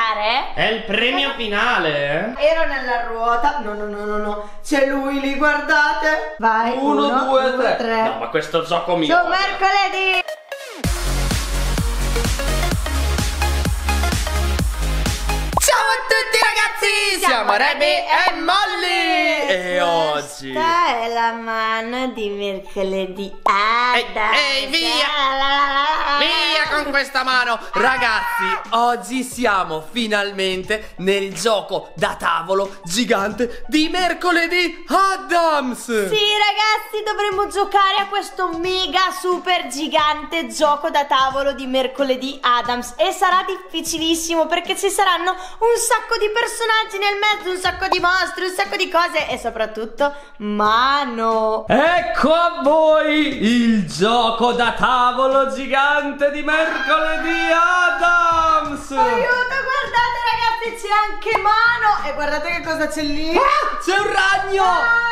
toccare? È il premio finale. Ero nella ruota. No. C'è lui lì, guardate. Vai. 1, 2, 3. No, ma questo gioco mio. Su mercoledì. Ciao a tutti ragazzi, siamo Remy e Molly. E oggi Questa è la mano di mercoledì. Ehi, via con questa mano. Ragazzi, oggi siamo finalmente nel gioco da tavolo gigante di mercoledì Addams. Sì ragazzi, dovremmo giocare a questo mega super gigante gioco da tavolo di mercoledì Addams. E sarà difficilissimo perché ci saranno un sacco di personaggi nel mezzo, un sacco di mostri, un sacco di cose e soprattutto mano. Ecco a voi il gioco da tavolo gigante di mercoledì Addams. Aiuto, guardate ragazzi, c'è anche mano. E guardate che cosa c'è lì. C'è un ragno.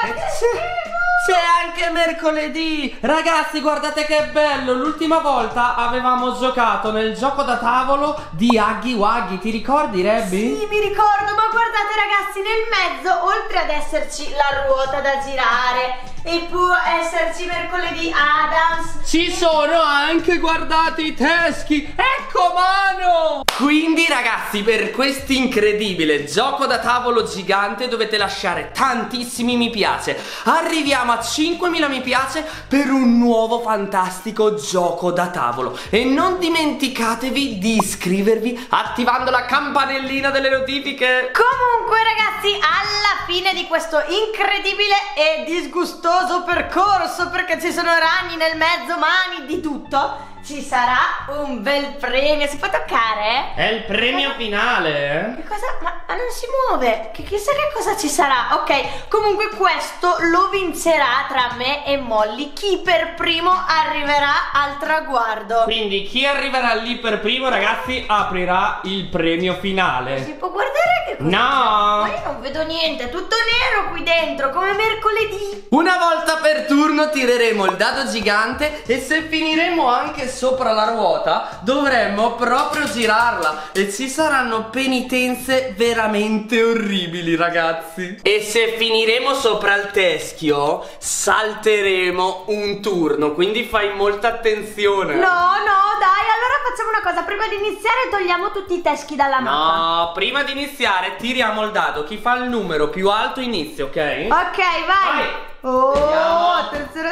C'è anche mercoledì. Ragazzi, guardate che bello. L'ultima volta avevamo giocato nel gioco da tavolo di Huggy Wuggy. Ti ricordi, Rebby? Sì, mi ricordo, ma guardate ragazzi, nel mezzo, oltre ad esserci la ruota da girare e può esserci mercoledì Addams, Ci sono anche, guardate, i teschi. Ecco mano. Quindi ragazzi, per questo incredibile gioco da tavolo gigante dovete lasciare tantissimi mi piace. Arriviamo a 5.000 mi piace per un nuovo fantastico gioco da tavolo. E non dimenticatevi di iscrivervi attivando la campanellina delle notifiche. Comunque ragazzi, alla fine di questo incredibile e disgustoso percorso, perché ci sono ragni nel mezzo, mani, di tutto, ci sarà un bel premio. Si può toccare? È il premio finale. Che cosa? Ma non si muove. Chissà che cosa ci sarà. Ok, comunque questo lo vincerà tra me e Molly chi per primo arriverà al traguardo. Quindi chi arriverà lì per primo, ragazzi, aprirà il premio finale. Si può guardare che cosa c'è? No. Ma io non vedo niente, è tutto nero qui dentro, come mercoledì. Una volta per turno tireremo il dado gigante e se finiremo anche sopra la ruota dovremmo proprio girarla e ci saranno penitenze veramente orribili, ragazzi. E se finiremo sopra il teschio salteremo un turno, quindi fai molta attenzione. No, dai, allora facciamo una cosa, prima di iniziare togliamo tutti i teschi dalla mappa. No, prima di iniziare tiriamo il dado, chi fa il numero più alto inizia, ok? Ok, vai. Oh, Vediamo. attenzione.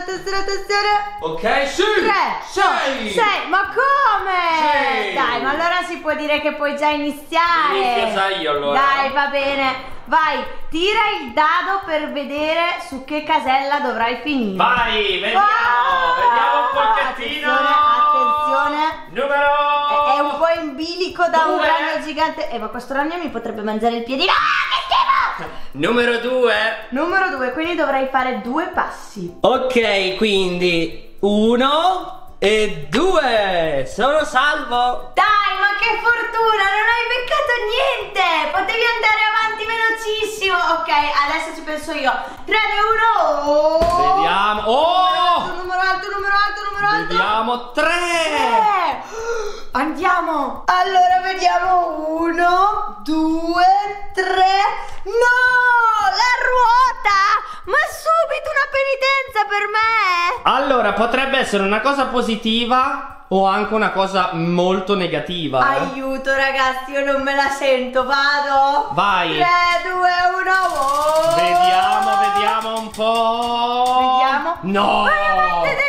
Ok, sì. 3, 6, ma come? Sì. Dai, ma allora si può dire che puoi già iniziare. Inizio già io allora. Dai, va bene. Vai, tira il dado per vedere su che casella dovrai finire. Vai, vediamo un pochettino. Attenzione. Numero. È un po' in bilico da un Due. ragno gigante. Ma questo ragno mi potrebbe mangiare il piedino. Ah, che schifo! Numero 2. Numero 2, quindi dovrai fare 2 passi. Ok, quindi 1 e 2. Sono salvo. Dai, ma che fortuna, non hai beccato niente. Potevi andare avanti velocissimo. Ok, adesso ci penso io. 3, 2, 1. Oh. Vediamo. Oh! Numero alto. Vediamo 3. Andiamo. Allora vediamo. 1, 2, 3. No, la ruota. Ma subito una penitenza per me. Allora, potrebbe essere una cosa positiva o anche una cosa molto negativa. Aiuto ragazzi, io non me la sento, vado. Vai. 3, 2, 1. Oh. Vediamo un po'. Vediamo. No. Vai avanti di 2.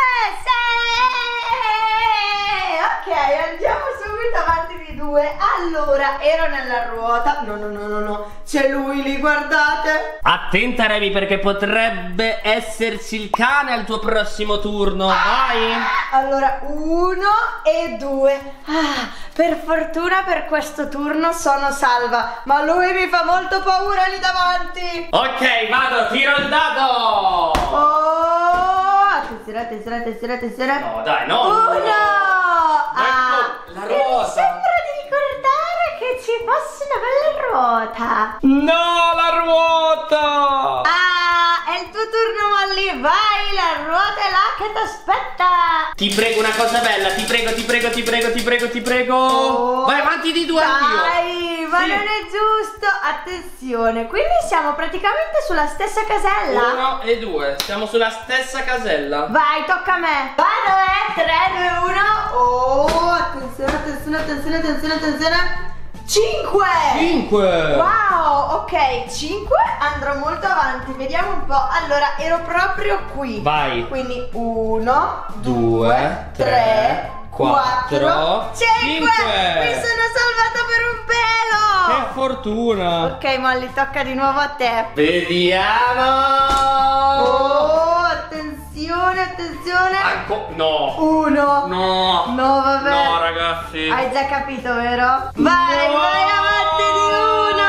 6. Ok, andiamo subito avanti di 2. Allora, ero nella ruota. No. C'è lui lì, guardate. Attenta, Remy, perché potrebbe esserci il cane al tuo prossimo turno. Vai. Allora, 1 e 2. Per fortuna per questo turno sono salva. Ma lui mi fa molto paura lì davanti. Ok, vado, tiro il dado. Oh, attenzione. No, dai, no. 1. Ecco, la E mi ruota. sembra di ricordare che ci fosse una bella ruota. No, la ruota. È il tuo turno, Molly. Vai, la ruota è là che ti aspetta? Ti prego una cosa bella, ti prego, ti prego, ti prego, ti prego, ti prego. Oh, vai avanti di due anch'io. Dai, ma sì. Non è giusto. Attenzione, quindi siamo praticamente sulla stessa casella. 1 e 2, siamo sulla stessa casella. Vai, tocca a me. Vado, 3, 2, 1. Oh, attenzione, attenzione, attenzione, attenzione, attenzione. 5. 5. Wow, ok, 5. Andrò molto avanti, vediamo un po'. Allora, ero proprio qui. Vai. Quindi 1, 2, 3, 4, 5. Mi sono salvata per un pelo. Che fortuna. Ok, Molly, tocca di nuovo a te. Vediamo. Oh, attenzione, attenzione. No. 1. No. No, vabbè. No, ragazzi. Hai già capito, vero? Vai, vai avanti di 1.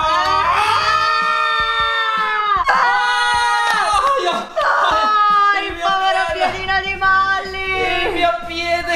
Il povero piedino di Molly. Il mio piede.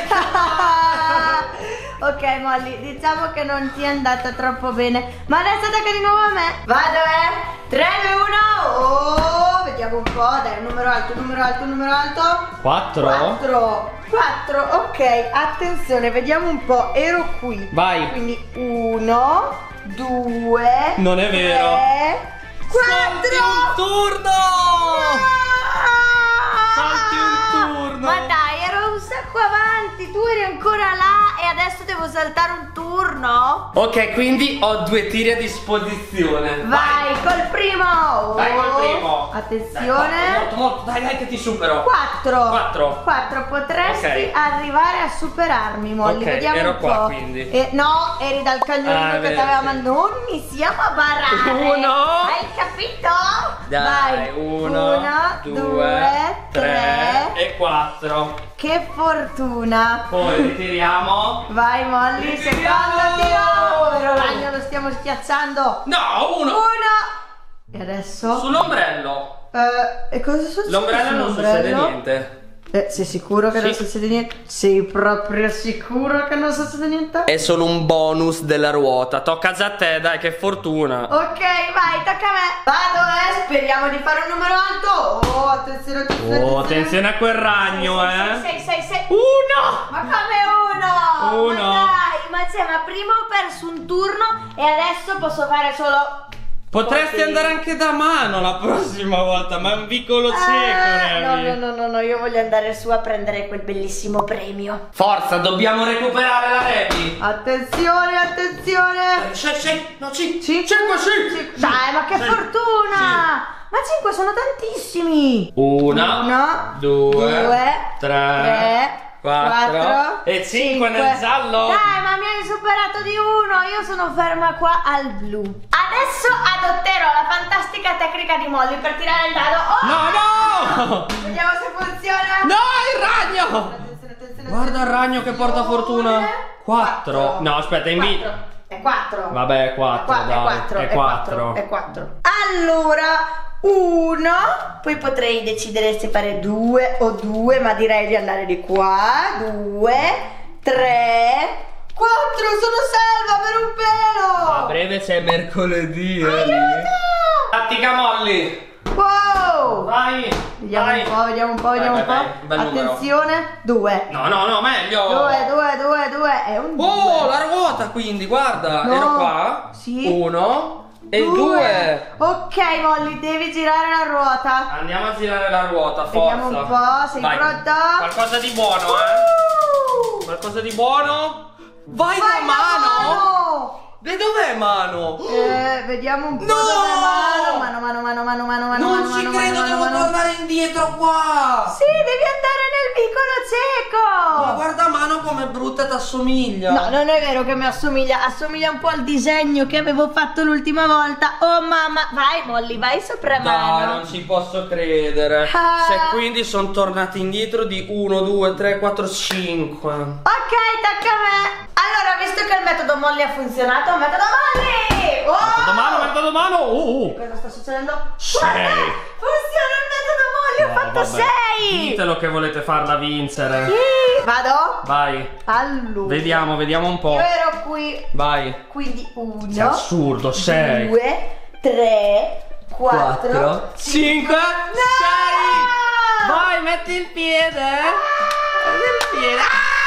Ok, Molly, diciamo che non ti è andata troppo bene. Ma adesso tocca di nuovo a me. Vado, 3, 2, 1. Oh, vediamo un po'. Dai, un numero alto, un numero alto, un numero alto. 4. 4, ok. Attenzione, vediamo un po'. Ero qui. Vai. Quindi 1, 2. Non è vero. 3, 4. Un turno. Salti un turno. Ma dai, ero un sacco avanti. Tu eri ancora là e adesso devo saltare un turno? Ok, quindi ho 2 tiri a disposizione. Vai, col primo. Vai col primo. Attenzione. Dai, molto, molto. Dai, che ti supero. 4. Potresti arrivare a superarmi, Molly. Ok, vediamo ero un po'. qua, quindi. No, eri dal cagnolino che vero, t'aveva sì. mandato. Non mi siamo a barare. 1. Hai capito? Dai, 1, 2, 3 e 4. Che fortuna. Poi ritiriamo. Vai, Molly, secondo tiro. Povero ragno, lo stiamo schiacciando. No, 1. E adesso? Sull'ombrello. E cosa succede? L'ombrello non succede sull'ombrello? niente. Sei sicuro che non Sì. succede niente? Sei proprio sicuro che non succede niente? È solo un bonus della ruota. Tocca già a te, dai, che fortuna. Ok, vai, tocca a me. Vado, speriamo di fare un numero alto. Oh, attenzione, attenzione. Oh, attenzione a quel ragno, 6. 1. Ma come 1? Uno. Ma dai, ma prima ho perso un turno e adesso posso fare solo... Potresti andare anche da mano la prossima volta, ma è un vicolo cieco, Remy. No, io voglio andare su a prendere quel bellissimo premio. Forza, dobbiamo recuperare la Remy. Attenzione, attenzione. 6, no, 5, Cinque. 5. Dai, ma che fortuna! Ma 5 sono tantissimi. 1, 2, 3, 4 e 5 nel giallo. Dai, ma mi hai superato di 1. Io sono ferma qua al blu. Adesso adotterò la fantastica tecnica di Molly per tirare il dado. Oh! No! Vediamo se funziona. No, il ragno! Attenzione. Guarda il ragno che porta fortuna. 4. No, aspetta, invito. È 4. Vabbè, è 4. È 4. Allora 1, poi potrei decidere se fare 2 o 2, ma direi di andare di qua. 2, 3, 4, sono salva per un pelo. A breve c'è mercoledì. Aiuto! Tattica Molly. Wow. Vai. Vediamo vai. un po', vediamo un po', Vai, vediamo un vai, po'. vai, bel numero. Attenzione, 2. No, meglio. 2, è un 2. Oh, la ruota quindi, guarda. No. Ero qua. Sì. 1 e 2. Ok, Molly, devi girare la ruota. Andiamo a girare la ruota, forza. Vediamo un po', sei Vai. pronta? Qualcosa di buono, Qualcosa di buono. Vai da mano. E dov'è mano? Vediamo un po' No! dove è mano. Non ci credo, devo tornare indietro qua. Sì, devi andare nel vicolo cieco. Ma guarda mano come brutta t'assomiglia. No, non è vero che mi assomiglia un po' al disegno che avevo fatto l'ultima volta. Oh mamma, vai Molly, vai sopra Dai, mano. non ci posso credere. Ah. Se quindi sono tornati indietro di 1, 2, 3, 4, 5. Ok, tocca a me. Allora, visto che il metodo Molly ha funzionato, metodo Molly! Oh! Metodo mano. Cosa sta succedendo? 6. Guarda, funziona il metodo Molly, ho fatto 6! Ditelo che volete farla vincere. Sì. Vado? Vai. Allora. Vediamo un po'. Io ero qui. Vai. Quindi 1. Sei assurdo, 6. 2, 3, 4, 5, 6. Vai, metti il piede. Metti il piede.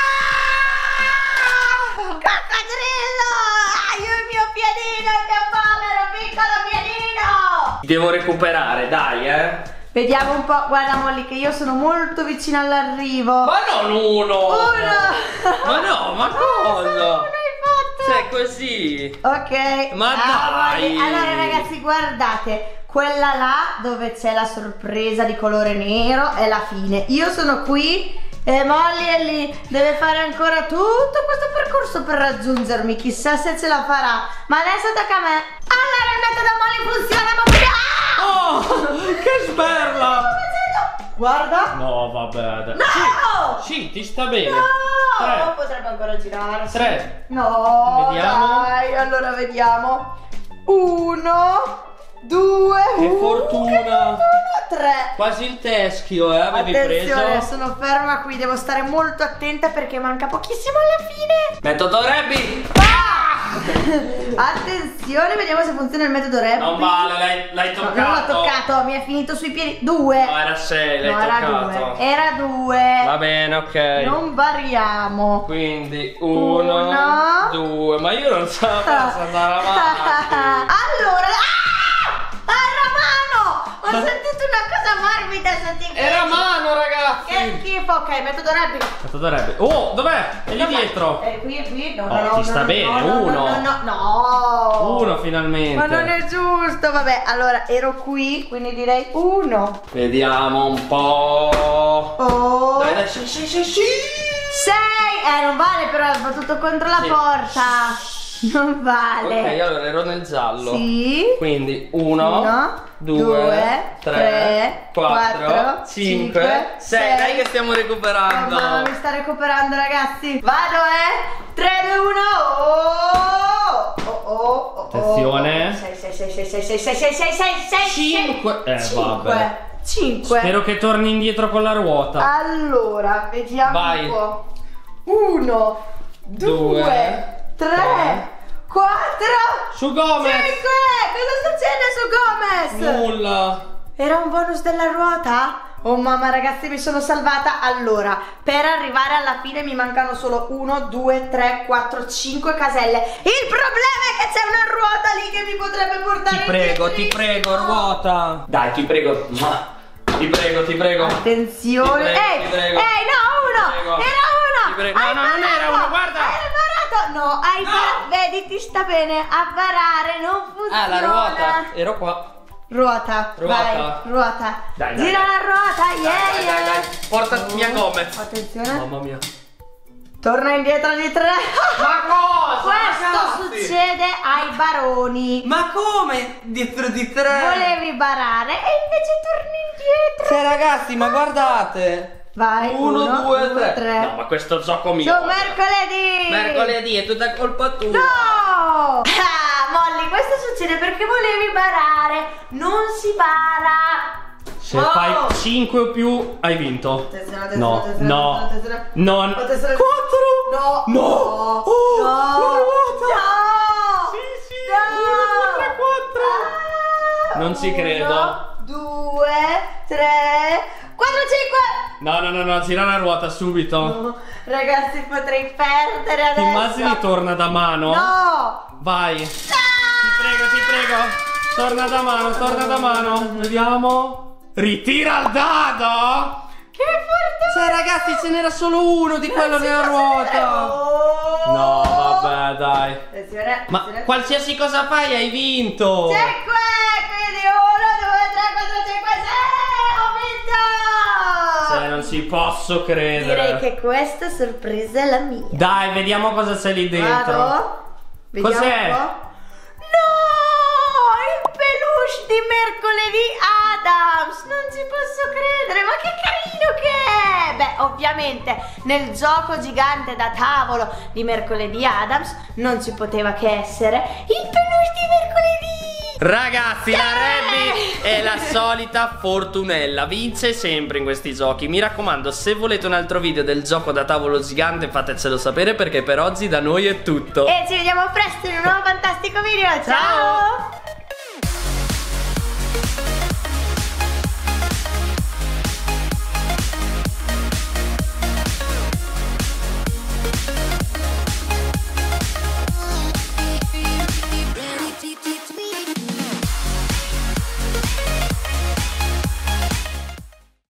Coccodrillo! Io il mio piedino, il mio povero piccolo piedino! Devo recuperare, dai, Vediamo un po', guarda Molly che io sono molto vicina all'arrivo. Ma non uno! Ma no, ma cosa? Uno hai fatto! Cioè, così. Ok. Ma dai! Allora ragazzi, guardate, quella là dove c'è la sorpresa di colore nero è la fine. Io sono qui e Molly è lì. Deve fare ancora tutto questo percorso per raggiungermi. Chissà se ce la farà. Ma adesso tocca a me. Allora il metodo Molly funziona, ma Oh, che sberla! guarda. No, vabbè. Dai. No! Sì, ti sta bene. No! 3. Potrebbe ancora girarsi. 3. No, Vediamo. dai, allora vediamo. 1, 2, Che fortuna. 3. Quasi il teschio, avevi Attenzione, preso. sono ferma qui, devo stare molto attenta perché manca pochissimo alla fine. Metodo Rabbi. Attenzione, vediamo se funziona il metodo Rabbi. Non vale, l'hai No, toccato. non l'ho toccato, mi è finito sui piedi. 2. No, era 6, l'hai No, era toccato. 2. Era 2. Va bene, ok. Non variamo. Quindi Uno. 1, 2. Ma io non so cosa andare avanti. Allora, era mano! Ho sentito una cosa morbida sotto i piedi. Era mano, ragazzi. Che schifo, ok, metodo Rabbi. Metodo Rabbi. Oh, dov'è? È lì dietro. Qui, no, Oh, no, ti sta bene, no, uno. No. Uno finalmente. Ma non è giusto, vabbè, allora ero qui, quindi direi 1. Vediamo un po'. Oh. Dai, sì. 6. Non vale però, è battuto contro la Sì. porta. Non vale. Ok, allora ero nel giallo. Sì. Quindi 1, 2, 3, 4, 5, 6. Dai che stiamo recuperando. Mamma, mi sta recuperando ragazzi. Vado 3, 2, 1. Attenzione. 6. 5. Vabbè. 5. Spero che torni indietro con la ruota. Allora, vediamo Vai. un po'. 1, 2, 3, 4. Su Gomez. 5. Cosa succede su Gomez? Nulla. Era un bonus della ruota? Oh mamma ragazzi, mi sono salvata. Allora, per arrivare alla fine mi mancano solo 1, 2, 3, 4, 5 caselle. Il problema è che c'è una ruota lì che mi potrebbe portare Ti prego, ruota. Dai, ti prego. Ti prego. Attenzione. Ti prego. No, 1. Prego. Era 1. Ti prego. No, non era uno, guarda. Hai imparato. No, hai imparato. Vedi, ti sta bene. A varare non funziona. Ah, la ruota. Ero qua. Ruota. Vai, ruota. Dai. Gira la ruota, Dai. Porta mia Gomez. Attenzione. Mamma mia. Torna indietro di 3. Ma cosa? Questo ragazzi? succede ai baroni. Ma come? Dietro di 3? Volevi barare e invece torni indietro. Cioè ragazzi, ma guardate. Vai. 1, 2, 3. No, No, ma questo gioco mio. su mercoledì. Mercoledì è tutta colpa tua. No. Molly, questo succede perché volevi barare. Non si bara. Se Oh. fai 5 o più hai vinto. Attenzione, No, attenzione, no. attenzione. Non. Attenzione. 4. No. No. Oh, No. la ruota. No. Sì. No. 1, 2, 3, 4. Non ci credo. 2, 3, 4, 5. No, gira la ruota subito. No, ragazzi, potrei perdere adesso. Ti immagini torna da mano? No. Vai. Ti prego. Torna da mano. Vediamo. Ritira il dado. Che fortuna. Cioè ragazzi, ce n'era solo uno di quello nella ruota. Oh. No, vabbè, dai. Attenzione, Ma attenzione. qualsiasi cosa fai hai vinto. 5, quindi 1, 2, 3, 4, 5, 6. Ho vinto. Cioè, non ci posso credere. Direi che questa sorpresa è la mia. Dai, vediamo cosa c'è lì dentro. Vado. Vediamo Cos'è? un po'. No, il peluche di mercoledì Adams. Non ci posso credere, ma che carino che è. Beh, ovviamente nel gioco gigante da tavolo di mercoledì Adams non ci poteva che essere il peluche di mercoledì. Ragazzi, la Rabbi è la solita fortunella, vince sempre in questi giochi. Mi raccomando, se volete un altro video del gioco da tavolo gigante fatecelo sapere, perché per oggi da noi è tutto. E ci vediamo presto in un nuovo fantastico video. Ciao.